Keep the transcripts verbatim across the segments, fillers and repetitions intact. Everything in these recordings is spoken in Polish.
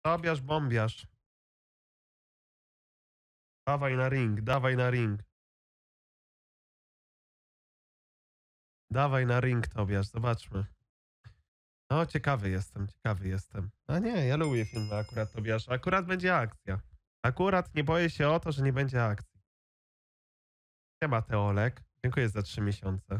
Tobiasz, bombiarz. Dawaj na ring, dawaj na ring. Dawaj na ring, Tobiasz, zobaczmy. No, ciekawy jestem, ciekawy jestem. A nie, ja lubię filmy akurat, Tobiasz. Akurat będzie akcja. Akurat nie boję się o to, że nie będzie akcji. Siema, Teolek. Dziękuję za trzy miesiące.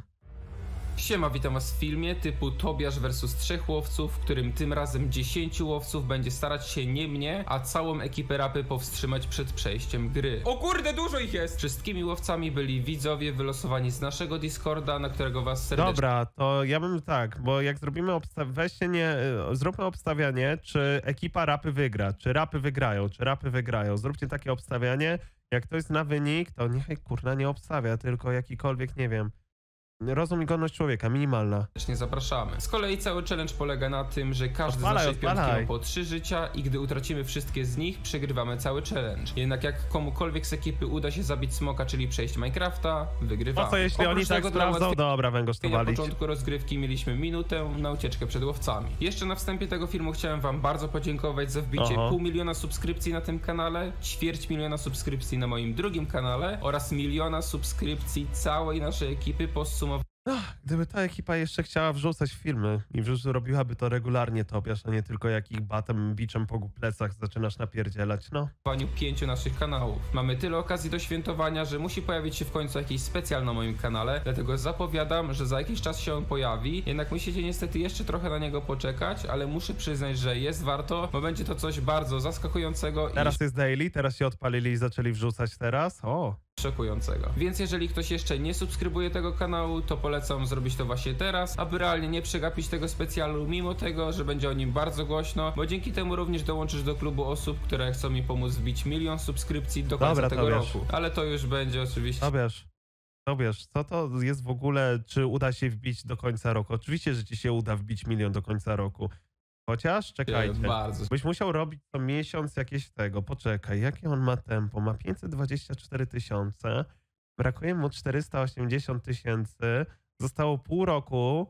Siema, witam was w filmie typu Tobiasz versus trzech łowców, w którym tym razem dziesięciu łowców będzie starać się nie mnie, a całą ekipę rapy powstrzymać przed przejściem gry. O kurde, dużo ich jest! Wszystkimi łowcami byli widzowie wylosowani z naszego Discorda, na którego was serdecznie... Dobra, to ja bym tak, bo jak zrobimy obstawianie, weźcie nie, zróbmy obstawianie, czy ekipa rapy wygra, czy rapy wygrają, czy rapy wygrają. Zróbcie takie obstawianie, jak to jest na wynik, to niechaj kurna nie obstawia, tylko jakikolwiek, nie wiem, rozum i godność człowieka, minimalna. Nie zapraszamy. Z kolei cały challenge polega na tym, że każdy Odpalaj, z naszej piątki odpalaj. ma po trzy życia i gdy utracimy wszystkie z nich, przegrywamy cały challenge. Jednak jak komukolwiek z ekipy uda się zabić smoka, czyli przejść Minecrafta, wygrywamy. Po co jeśli Oprócz oni tak tego dla sprawdzą? ułatwienia Dobra, węgorz to Na walić. początku rozgrywki mieliśmy minutę na ucieczkę przed łowcami. Jeszcze na wstępie tego filmu chciałem wam bardzo podziękować za wbicie Oho. pół miliona subskrypcji na tym kanale, ćwierć miliona subskrypcji na moim drugim kanale oraz miliona subskrypcji całej naszej ekipy podsumowując. Ach, gdyby ta ekipa jeszcze chciała wrzucać filmy i wrzuc- robiłaby to regularnie, Tobiasz, a nie tylko jakich batem, biczem po plecach zaczynasz napierdzielać, no. pięciu naszych kanałów. Mamy tyle okazji do świętowania, że musi pojawić się w końcu jakiś specjal na moim kanale, dlatego zapowiadam, że za jakiś czas się on pojawi, jednak musicie niestety jeszcze trochę na niego poczekać, ale muszę przyznać, że jest warto, bo będzie to coś bardzo zaskakującego Teraz i jest daily, teraz się odpalili i zaczęli wrzucać teraz, o. szokującego. Więc jeżeli ktoś jeszcze nie subskrybuje tego kanału, to polecam zrobić to właśnie teraz, aby realnie nie przegapić tego specjalu, mimo tego, że będzie o nim bardzo głośno, bo dzięki temu również dołączysz do klubu osób, które chcą mi pomóc wbić milion subskrypcji do końca Dobra, tego Tobiasz. roku. Ale to już będzie oczywiście... Tobiasz, Tobiasz, co to jest w ogóle, czy uda się wbić do końca roku? Oczywiście, że ci się uda wbić milion do końca roku. Chociaż, czekajcie, Bardzo. byś musiał robić co miesiąc jakieś tego, poczekaj, jakie on ma tempo? Ma pięćset dwadzieścia cztery tysiące, brakuje mu czterysta osiemdziesiąt tysięcy, zostało pół roku,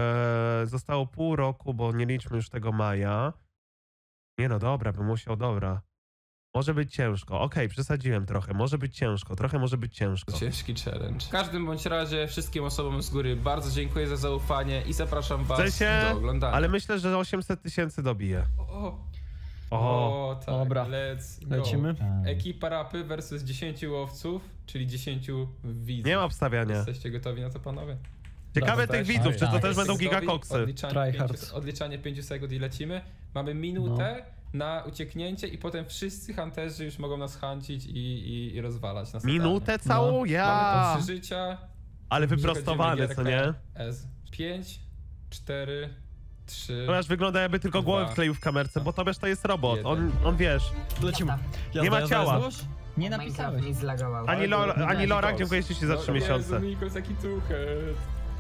e, zostało pół roku, bo nie liczmy już tego maja. Nie no, dobra, bym musiał, dobra. Może być ciężko, okej, przesadziłem trochę, może być ciężko, trochę może być ciężko. Ciężki challenge. W każdym bądź razie wszystkim osobom z góry bardzo dziękuję za zaufanie i zapraszam was W sensie, do oglądania. ale myślę, że osiemset tysięcy dobije. O, o, O, o tak, Dobra. let's go. Lecimy? Ekipa rapy versus dziesięciu łowców, czyli dziesięciu widzów. nie ma obstawiania. Jesteście gotowi na to, panowie? Ciekawe Dobra, tych tak. widzów, czy to Tak. też będą Jesteście gotowi? gigakoksy. Odliczanie Tryhard. pięciu, odliczanie pięciu sekund i lecimy. Mamy minutę na ucieknięcie i potem wszyscy hunterzy już mogą nas hancić i, i, i rozwalać nas. Minutę całą? No. Mamy Ja! po trzy życia. Ale wyprostowane, co nie? S. pięć, cztery, trzy. Tobiasz wygląda, jakby tylko głowę Dwa. wkleił w kamerce, bo Tobiasz to jest robot. On, Jeden. on wiesz, Lecimy. Jazda, Nie ma jazda, ciała. jazda. Nie napisałeś. Mi zlagował. ani, Lora, ani Ani Lorak, Nikos. dziękuję ci za trzy miesiące. Jezu, Nikos, jaki tuchet.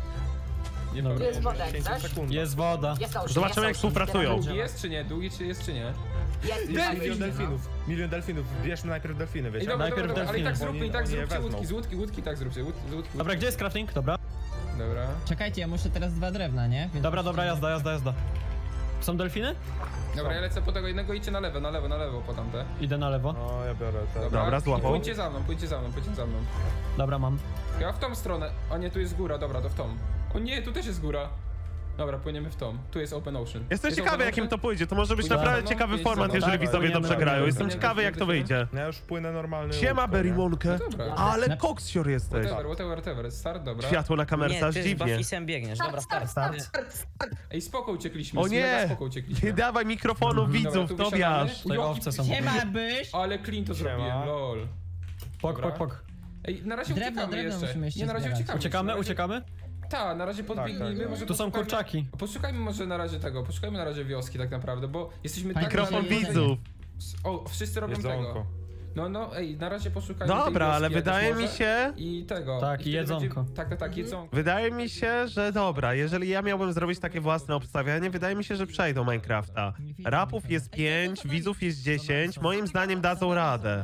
Nie Dobra. pamiętam. Jest woda, jak coś? Jest woda. Jest ocean, Zobaczymy, jest jak ocean. współpracują. Długi jest czy nie? Długi czy jest czy nie? Jest Delfin! Milion no. delfinów, milion delfinów. Bierzmy najpierw delfiny, Ej, wiecie? dobra, najpierw dobra, dobra, ale i tak delfiny. zróbmy, i Oni- tak oni je zróbcie wezmą. łódki, z łódki, łódki tak zróbcie, łódki, z łódki. Dobra, gdzie jest crafting? Dobra. Dobra. Czekajcie, ja muszę teraz dwa drewna, nie? Więc Dobra, dobra, jazda, jazda, jazda. Są delfiny? Dobra, ja lecę po tego jednego, idźcie na lewo, na lewo, na lewo po tamte. Idę na lewo. No, ja biorę te. Dobra, I złapał. pójdźcie za mną, pójdźcie za mną, pójdźcie za mną. Dobra, mam. Ja w tą stronę. A nie, tu jest góra, dobra, to w tą. O nie, tu też jest góra. Dobra, płyniemy w tą. Tu jest open ocean. Jestem Jest ciekawy, open jakim ocean? to pójdzie. To może być Pójdę naprawdę za mną, ciekawy pójdź format, za mną. jeżeli Tak, widzowie płyniemy, dobrze grają. płyniemy. Jestem Płyniemy, ciekawy, jak to płyniemy. wyjdzie. Ja już płynę normalny. Siema, łódką, nie? Berimonkę. Dobra. Ale koksior jesteś. Whatever, whatever, whatever. Start, dobra. Światło na kamerce, aż Nie, ty z dziwnie. Buffisem biegniesz. Dobra, start, start. Ej, spoko uciekliśmy, O z mega nie! spoko uciekliśmy. Nie dawaj mikrofonu Dobra, widzów, tu Tobiasz. wysiadamy. Tutaj owce są. Siema, byś! Ale clean to Siema. zrobiłem, lol. Pok, Dobra. pok, pok. Ej, na razie Drewno, uciekamy drewno jeszcze. musimy jeszcze Nie, na razie zbierać. uciekamy. Uciekamy, Na razie- uciekamy? Tak, na razie podbiegnijmy, tak, tak. może Tu są poszukajmy- kurczaki. Poszukajmy może na razie tego, poszukajmy na razie wioski tak naprawdę, bo jesteśmy tak... Mikrofon Mikrofon Jedzenie. widzów. O, wszyscy robią tego. Jedzonko. No, no, ej, na razie poszukajmy tej Dobra, wioski ale jakoś wydaje mi może. się... I tego. Tak, i i wtedy jedzonko. będzie- Tak, tak, tak, jedzonko. Wydaje mi się, że dobra, jeżeli ja miałbym zrobić takie własne obstawianie, wydaje mi się, że przejdą Minecrafta. Rapów jest pięć, widzów jest dziesięć, moim zdaniem dadzą radę.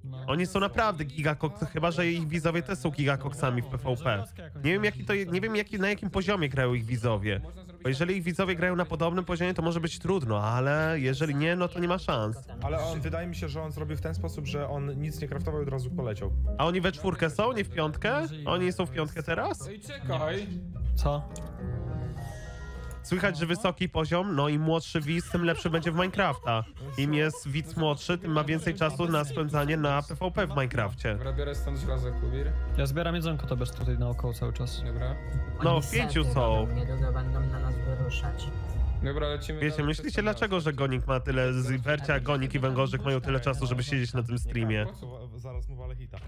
No. Oni są naprawdę gigakoksy, chyba że ich widzowie też są gigakoksami w P V P. Nie wiem, jaki to, je- nie wiem jaki, na jakim poziomie grają ich widzowie. Bo jeżeli ich widzowie grają na podobnym poziomie, to może być trudno, ale jeżeli nie, no to nie ma szans. Ale on, wydaje mi się, że on zrobił w ten sposób, że on nic nie kraftował i od razu poleciał. A oni we czwórkę są, nie w piątkę? Oni są w piątkę teraz? Ej, czekaj. Co? Słychać, że wysoki poziom, no i młodszy widz, tym lepszy będzie w Minecrafta. Im jest widz młodszy, tym ma więcej czasu na spędzanie na P V P w Minecrafcie. Dobra, biorę stąd żelazo, Kubir. Ja zbieram jedzonko to bez tutaj naokoło cały czas. Dobra. No, Oni w pięciu sety są. robią, Niedługo będą na nas wyruszać. Dobra, lecimy Wiecie, dalej myślicie przez dlaczego, że Gonik ma tyle, z Wercia, Gonik i Węgorzyk mają tyle czasu, żeby siedzieć na tym streamie? Po co? Zaraz mu walę hita.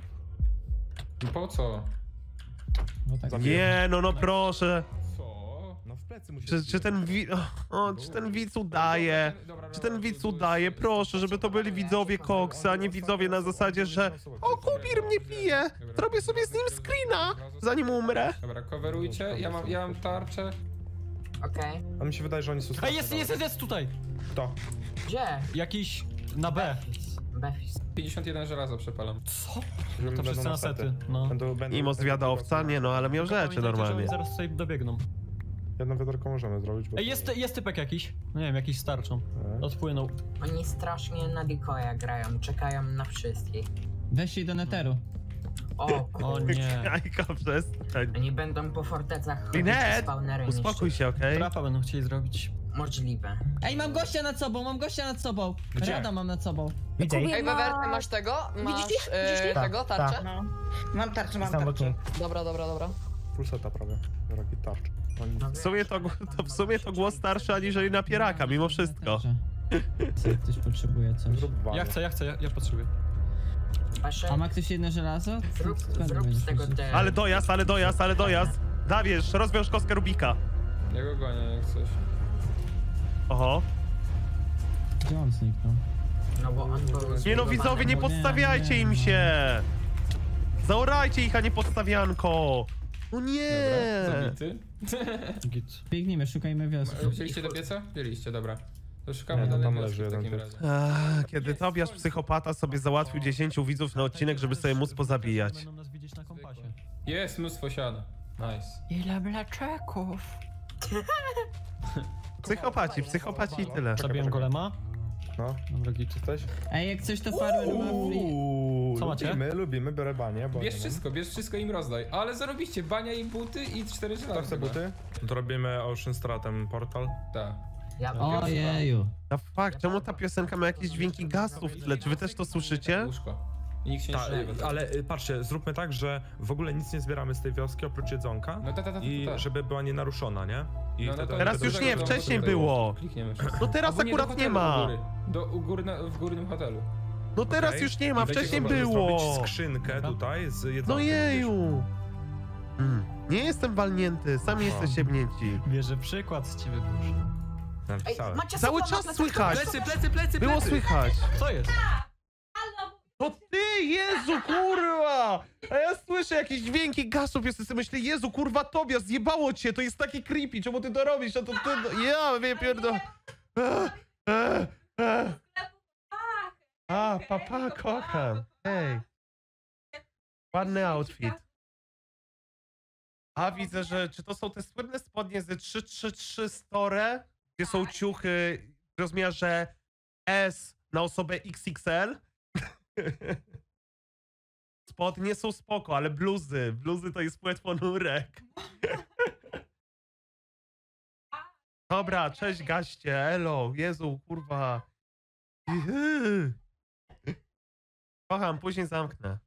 Po co? No tak. Nie, no no proszę. Co? No w plecy musi Czy, czy ten wi... O, czy ten widz udaje? Czy ten widz udaje? Proszę, żeby to byli widzowie Koksa, a nie widzowie na zasadzie, że o, Kubir mnie pije! Zrobię sobie z nim screena, zanim umrę. Dobra, coverujcie. Ja mam, ja mam tarczę. Okej. A mi się wydaje, że oni są... Ej, jest, jest, jest, jest tutaj! Kto? Gdzie? Jakiś na B. Befis. Befis. pięćdziesiąt jeden żelaza przepalam. Co? Że To będą wszyscy na sety, no. Będą, będą, Imo zwiada owca? Nie no, ale miał rzeczy Pamiętajcie, że normalnie. oni zaraz tutaj dobiegną. Jedno wiaderko możemy zrobić, bo... Ej, jest, jest typek jakiś. No nie wiem, jakiś starczą. E? Odpłynął. Oni strasznie na decoya grają, czekają na wszystkich. Weszli do neteru. O O kurde. nie. Jajka, przestań. Oni będą po fortecach chodzić Linet, i spawnery uspokój niszczyć. się, okej? Trapa będą chcieli zrobić. Możliwe. Ej, mam gościa nad sobą, mam gościa nad sobą. Gdzie? Rada mam nad sobą. Widzę ich. Ej, Wewer, ty masz tego? Masz Widzisz ich? e, Widzisz ich? tego, Tak, tarczę? tak. No. Mam tarczę, mam Sam tarczę. Dobra, dobra, dobra. Full seta prawie. Jaki tarcz. Oni... No W sumie to, to, w sumie to głos starszy aniżeli napieraka, mimo wszystko. Co, ktoś potrzebuje coś. Zrób walę. Ja chcę, ja chcę, ja, ja potrzebuję. Wasze... A ma ktoś jedno żelazo? Zrób, Skąd zrób będziesz z tego myśleć? te... Ale dojazd, ale dojazd, ale dojazd. Dawież, rozwiąż kostkę Rubika. Ja go gonię jak coś. Oho. Gdzie on zniknął? No bo on był Nie no, widzowie, nie Nie, podstawiajcie nie, im no. się. Zaorajcie ich, a nie podstawianko. O nie. Dobra, zabity. Git. Biegnijmy, szukajmy wioski. Wzięliście do pieca? Wzięliście, dobra. To szukamy Nie, no dalej tam wioski leży w takim jeden razie. Ach, kiedy Tobiasz psychopata sobie załatwił dziesięciu widzów na odcinek, żeby sobie móc pozabijać. Będą nas widzieć na kompasie. Jest, mnóstwo siana. Nice. Ile mleczeków? Psychopaci, psychopaci i tyle. Zabiłem golema. No, Dobra, git. jesteś? Ej, jak coś to farmer ma free. Uuu, Co macie? Lubimy, lubimy, biorę banie, bo... Bierz nie mam. wszystko, bierz wszystko im rozdaj. Ale zarobiście, bania i buty i cztery żelaza. Kto chce chyba. buty? To robimy Ocean Stratem portal. Tak. Ja Ojeju. A fakt, czemu ta piosenka ma jakieś dźwięki gazu w tle? Czy wy też to słyszycie? Łóżko. I nikt się nie Ta, śmieje. ale y, patrzcie, zróbmy tak, że w ogóle nic nie zbieramy z tej wioski oprócz jedzonka No ta, ta, ta, ta, i ta. żeby była nienaruszona, nie? I No, no wtedy- to- Teraz wtedy już dużego nie, domu wcześniej tutaj było. Klikniemy wszystko. No teraz Albo nie, do akurat nie hotelu ma. u góry. Do, u góry, na, w górnym hotelu. No teraz Okej. już nie ma, I będziemy wcześniej mogli było. zrobić skrzynkę tutaj z jedzonkiem. No jeju. Mm. Nie jestem walnięty, sami jesteście mnięci. Bierze przykład z ciebie, proszę. Ej, Napisałem. macie Cały słowa, czas plecy, słychać. plecy, plecy, plecy, Było słychać. Co jest? To ty, Jezu, kurwa! A ja słyszę jakieś dźwięki gasów, ja sobie myślę, Jezu, kurwa, Tobia, zjebało cię, to jest takie creepy, czemu ty to robisz? A to ty, ja wiem, pierdol... A, a, a. A, papa, kocham, hej. Ładny outfit. A, widzę, że, czy to są te słynne spodnie ze trzy trzy trzy Store, gdzie są ciuchy w rozmiarze S na osobę X X L? Spodnie są spoko, ale bluzy. Bluzy to jest płetwonurek. Dobra, cześć gaście, elo, Jezu, kurwa. Kocham, później zamknę.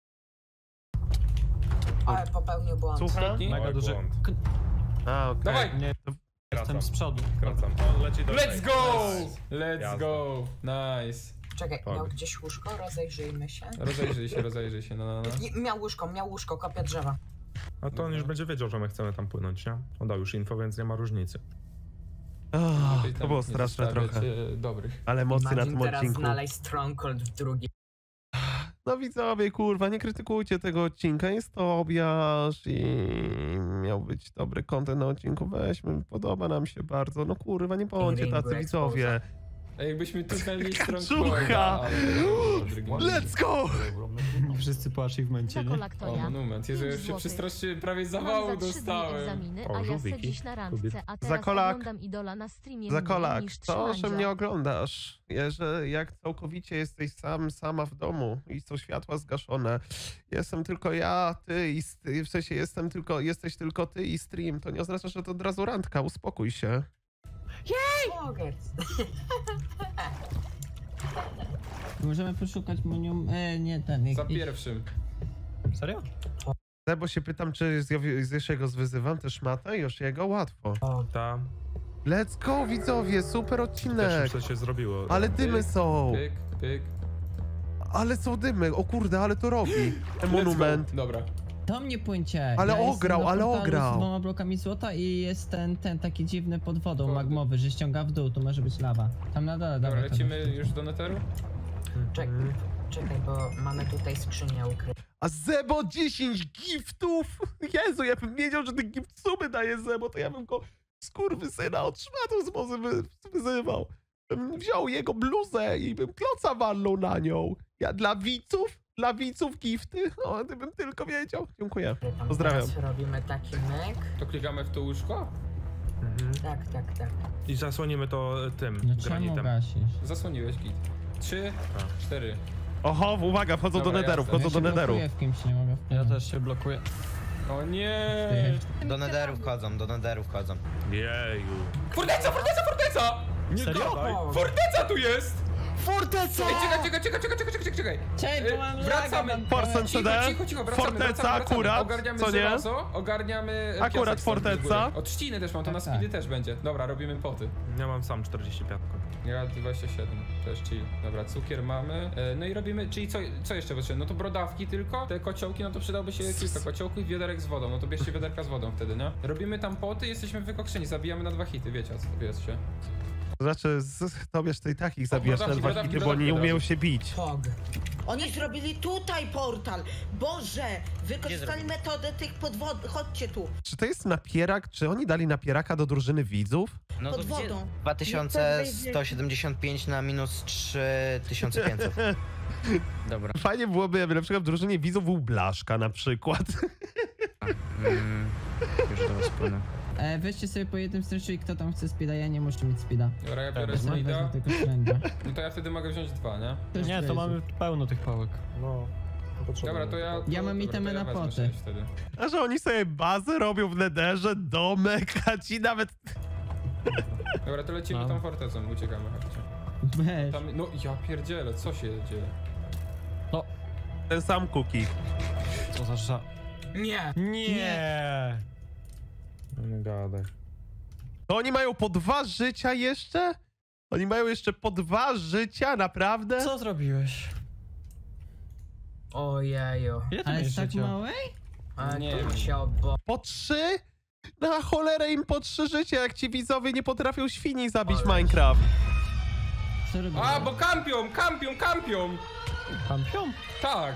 Ale popełnił błąd. Słucham? Nie? Mega Mały duży. błąd. K- A, okej. Dawaj! Nie, jestem z przodu. Skracam. On leci do Let's go! Nice. Let's Jazda. go! Nice. Czekaj, Tak. miał gdzieś łóżko? Rozejrzyjmy się. Rozejrzyj się, rozejrzyj się, no, no, no. I- Miał łóżko, miał łóżko, kopia drzewa. No to on już będzie wiedział, że my chcemy tam płynąć, nie? On dał już info, więc nie ma różnicy. Oh, Czyli to tam było nie straszne zostawiać, trochę. e, dobrych. Ale emocje na Imagine tym teraz odcinku. znaleźć Stronghold w drugim. No widzowie, kurwa, nie krytykujcie tego odcinka. Jest Tobiasz i miał być dobry content na odcinku. Weźmy, podoba nam się bardzo. No kurwa, nie bądźcie Ringo tacy widzowie. Ej, jakbyśmy tupnęli stronę Kaczucha! Let's go! Wszyscy po achievemencie, nie? O, monument. Jezu, już się przestraszyłem, prawie zawału Mam za trzy dni dostałem. egzaminy, O, a ja żółwiki. se dziś na Kobiet. randce, a Za teraz kolak. oglądam idola na streamie Zakolak, mniej niż to, że trzymandzia. mnie oglądasz, ja, że jak całkowicie jesteś sam, sama w domu i są światła zgaszone, jestem tylko ja, ty i st- w sensie jestem tylko, jesteś tylko ty i stream, to nie oznacza, że to od razu randka, uspokój się. Powiedz. Możemy poszukać monium... E, nie ten. Za jakiś- pierwszym. Serio? Bo się pytam, czy z, Jowi- z Josiego zwyzywam też matę? Już jego łatwo. Ta. Let's go, widzowie, super Też odcinek. już coś się zrobiło. Ale dymy są, Pyk, pyk. ale są dymy, o kurde, ale to robi. Ten monument. Let's go. Dobra. To mnie płyńcie. Ale ja ograł, jestem na ale portalu ograł. Z dwoma blokami złota i jest ten, ten taki dziwny pod wodą Kurde. magmowy, że ściąga w dół, to może być lawa. Tam na dole, Dobra, dawaj, lecimy tam. już do neteru? Czekaj, czekaj, bo mamy tutaj skrzynię ukrytą. A Zebo dziesięć giftów! Jezu, ja bym wiedział, że ten gift sumy daje Zebo, to ja bym go skurwysyna od szmatów z mozy wy, wyzywał. Bym wziął jego bluzę i bym kloca walnął na nią. Ja dla widzów, dla widzów gifty, o, gdybym tylko wiedział. Dziękuję. ukrytą. Pozdrawiam. Teraz robimy taki myk. To klikamy w to łóżko? Mhm. Tak, tak, tak. I zasłonimy to tym No czemu granitem. gasisz? Zasłoniłeś git. Trzy, Tak. cztery. Oho, uwaga, wchodzą Dobra, do nederu, jasne. wchodzą Ja do się nederu. blokuję w kimś, nie mogę Ja wpłynąć. też się blokuję. O nie! Do nederu wchodzą, do nederu wchodzą. Jeju. Forteca, forteca, forteca! Nie Serio? gadaj! Forteca tu jest! Forteca! Ej, czekaj, czekaj, czekaj, czekaj, czekaj, czekaj, czekaj. Cześć, E, bo mam wracamy. laga, mam Forsen Cicho, C D, cicho, cicho, wracamy, Forteca wracamy, wracamy. akurat, Ogarniamy co nie? żelazo, ogarniamy Akurat piasek stąd z góry. forteca. Od trzciny też mam, to Tak, na tak. speedy też będzie. Dobra, robimy poty. Ja mam sam czterdzieści pięć. Ja dwadzieścia siedem, też chill. Dobra, cukier mamy. E, No i robimy, czyli co, co jeszcze potrzebne? No to brodawki tylko, te kociołki, no to przydałoby się kilka kociołków i wiaderek z wodą, no to bierzcie wiaderka z wodą wtedy, nie? Robimy tam poty, jesteśmy wykokszeni, zabijamy na dwa hity, wiecie, a co wiecie. To znaczy, z, tobież ty i takich zabijasz na brodawki, dwa brodawki, hity, bo oni nie brodawki umieją od razu. się bić. Pog. Oni zrobili tutaj portal. Boże, wykorzystali metodę tych podwod... Chodźcie tu. Czy to jest napierak, czy oni dali napieraka do drużyny widzów? No Pod to gdzie? wodą. dwa tysiące sto siedemdziesiąt pięć na minus trzy tysiące pięćset. Dobra. Fajnie byłoby, jakby na przykład w drużynie widzów był Blaszka na przykład. Mm, już do was płynę. E, weźcie sobie po jednym streszczu i kto tam chce speeda, ja nie muszę mieć speeda. Dobra, ja biorę Wezmę speeda, tylko stręża. no to ja wtedy mogę wziąć dwa, nie? Też Nie, to crazy. mamy pełno tych pałek. No. Dobra, to ja... To, Ja mam dobra, itemy to ja na wezmę poty. sześć wtedy. A że oni sobie bazę robią w nederze, domek, a ci nawet... Dobra, to lecimy No. tą fortecą, uciekamy, chodźcie. Weź. Tam, no ja pierdzielę, co się dzieje? Ten sam Kuki. Co za ża... Nie! Nie! Nie gadaj. To oni mają po dwa życia jeszcze? Oni mają jeszcze po dwa życia, naprawdę? Co zrobiłeś? Ojeju. Ile ty Ale miałeś jest tak życia? małej? A Nie tu wiem. się obo... Po trzy? Na cholerę im po trzy życia, jak ci widzowie nie potrafią świni zabić w Ale- Minecraft. Co robisz? A, bo kampią, kampią, kampią! Kampion? Tak!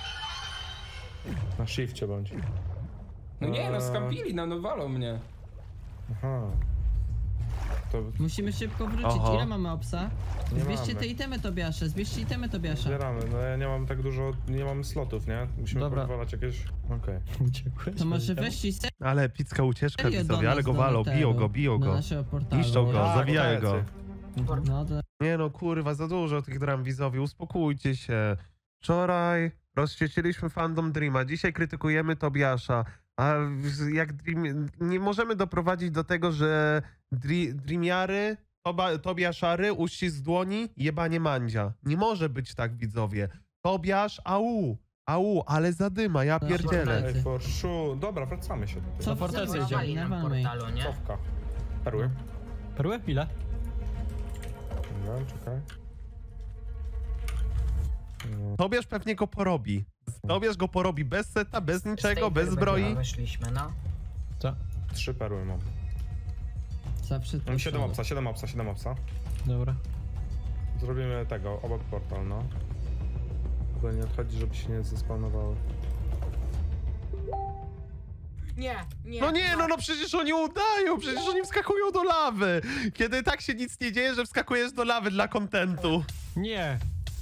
Na shifcie bądź. No nie, no Eee. skampili, no, no walą mnie. Aha. To Musimy szybko wrócić. Oho. Ile mamy obsa? Nie Zbierzcie mamy. te itemy Tobiasze, zbierzcie itemy Tobiasza. zbieramy. No ja nie mam tak dużo, nie mam slotów, nie? Musimy Dobra. pozwalać jakieś... Okej. Uciekłeś? To może weźcie i Ale epicka ucieczka serio do widzowie, ale nas go do walą, neteru, biją go, biją do go. naszego portalu. Niszczą go, Tak, zabijają go. koledzy. No to Nie no, kurwa, za dużo tych dram widzowie, uspokójcie się. Wczoraj rozścieciliśmy fandom Dreama, dzisiaj krytykujemy Tobiasza. A w- jak Dream... nie możemy doprowadzić do tego, że dri... Dreamiary, Toba... Tobiaszary, uścisk dłoni, jebanie mandzia. Nie może być tak, widzowie. Tobiasz, au, au, ale zadyma, ja To pierdzielę. fortecy. Ej, for sure. Dobra, wracamy się tutaj. Co Do fortecy Zablokowali idziemy. nam Nawalmy ich. portalu, nie? Cofka. Perły. Perły? Ile? Dobra, czekaj. No. Tobiasz pewnie go porobi. Tobiasz go porobi bez seta, bez niczego, Z tej bez wyrwy zbroi. Weszliśmy, no. Co? Trzy perły mam. zawsze Mam siedem opsa, siedem opsa, siedem opsa. Dobra. Zrobimy tego, obok portal, no. Tylko nie odchodzi, żeby się nie zespawnowały. Nie, nie. No nie, no no przecież oni udają, przecież oni wskakują do lawy. Kiedy tak się nic nie dzieje, że wskakujesz do lawy dla kontentu. Nie.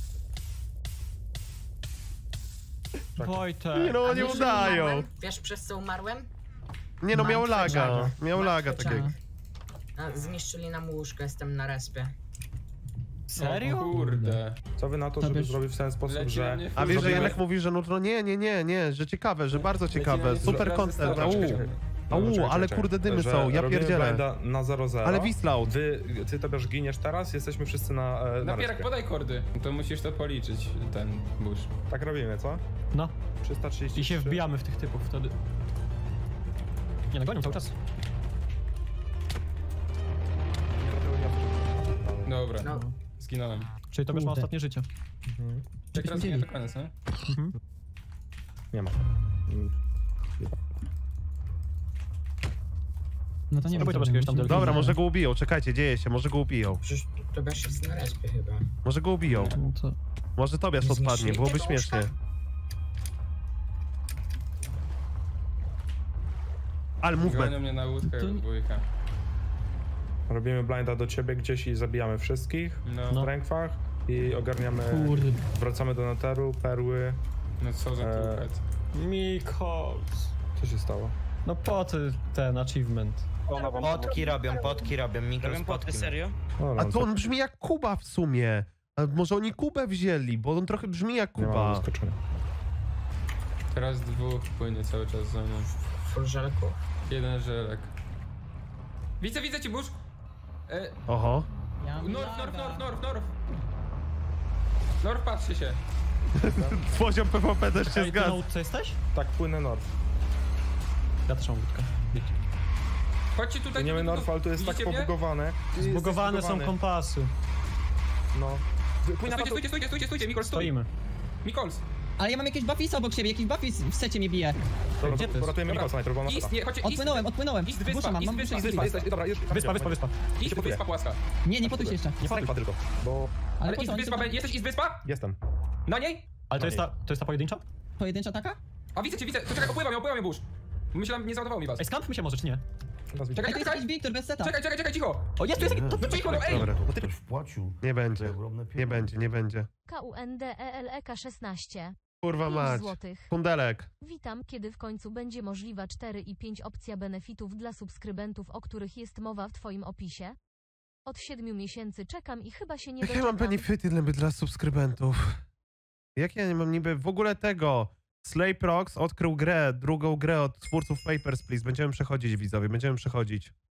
Wojtek. Nie no, A oni wiesz, że udają. umarłem? Wiesz, przez co umarłem? Nie no, Mam miał laga, przeciąg. miał Mam laga przeciąg. takiego. A, zniszczyli nam łóżko, jestem na respie. Serio? O kurde. Co wy na to, To żeby wiesz- zrobić w ten sposób, Leci na że... mnie A wiesz, że Zrobimy- Janek mówi, że no to nie, nie, nie, nie, że ciekawe, że bardzo leci na ciekawe, mnie super razy content, stara. au. Czekaj, czekaj. Au, Dobra, czekaj, ale czekaj. kurde dymy Że są, ja robimy pierdzielę. blinda na zero zero. Ale Wislaut. Wy, ty Tobiasz giniesz teraz, jesteśmy wszyscy na, e, na Napierak, respie. podaj kordy. To musisz to policzyć, ten burz. Tak robimy, co? No. trzysta trzydzieści I się wbijamy w tych typów wtedy. Nie, no gonią cały czas. Dobra, No, zginąłem. Czyli to już ma Kurde. ostatnie życie. Mhm. Jak raz widzieli. nie, to koniec, nie? Mhm. Nie ma. Mm. No to nie Spróbuj wiem, to jakiegoś tam delfina. Dobra, może go ubiją, czekajcie, dzieje się, może go ubiją. przecież to też jest na respie chyba. Może go ubiją. No to... Może Tobiasz Nie odpadnie, zniszczyli byłoby tego śmiesznie. łóżka? Ale Gonią movement. mnie na łódkę To- w dwójkę. Robimy blinda do ciebie gdzieś i zabijamy wszystkich No, w rękwach i ogarniamy, Kurde. wracamy do neteru, perły. no co za Eee. tupet. Mikols. Co się stało? No po ty ten achievement. Potki robią, potki robią, mikro z potki. serio? No, A no, to on brzmi jak Kuba w sumie. A może oni Kubę wzięli, bo on trochę brzmi jak nie ma Kuba. zaskoczenia. Teraz dwóch płynie cały czas za mną. Full żelku. Jeden żelek. Widzę, widzę ci, burz! E, Oho. Ja mam north, north, laga. north, north, north! North, patrzy się. Poziom P V P też się Ej, ty zgadza. no, co jesteś? Tak, płynę north. Ja też mam łódkę. Chodźcie tutaj. Płyniemy tu, tu, tu. north, ale to jest tak Widzicie mnie? pobugowane. Jesteś Zbugowane są zbugowany. kompasy. No. Płyń na Stójcie, patu. stójcie, stójcie, stójcie, stójcie, Mikol, stój! Stoimy. Mikols! Ale ja mam jakieś buffisa obok siebie, jakiś buffis w secie mnie bije. Dobra, Gdzie to ty jest? ratujemy Dobra. Nikolsa najpierw, bo on ma Ist, peta. nie, chodźcie, Odpłynąłem, odpłynąłem. Ist wyspa, Busza mam, ist mam wyspa, busza. ist Wyspa, wyspa. jesteś, dobra, już. Wyspa, wyspa, wyspa. Ist Potuję. wyspa płaska. Nie, nie potuj się jeszcze. Nie strajkwa tylko, bo Ale po ist co oni wyspa, to- be- jesteś ist wyspa? jestem. Na niej? Ale to No jest nie. ta, to jest ta pojedyncza? Pojedyncza taka? A widzę cię, widzę. To czekaj, opływam, opływam mnie burz. Myślałem, nie załadowało mi was. Ej, skampmy się może, czy nie? Teraz widzę. Czekaj, Ej, to jest czekaj, jakiś Wiktor bez seta. czekaj, czekaj, czekaj, cicho. O, jest, tu jest! No cicho, no ej! Dobra, Ktoś wpłacił nie będzie. ogromne Nie pieniądze. będzie, nie będzie. K U N D E L E K szesnaście. Kurwa pięć mać. złotych. Kundelek. Witam, kiedy w końcu będzie możliwa cztery i pięć opcja benefitów dla subskrybentów, o których jest mowa w twoim opisie? Od siedmiu miesięcy czekam i chyba się nie Jakie mam doczekam. benefity dla, dla subskrybentów? Jak ja nie mam niby w ogóle tego? Slayprox odkrył grę, drugą grę od twórców Papers, Please. Będziemy przechodzić, widzowie, będziemy przechodzić.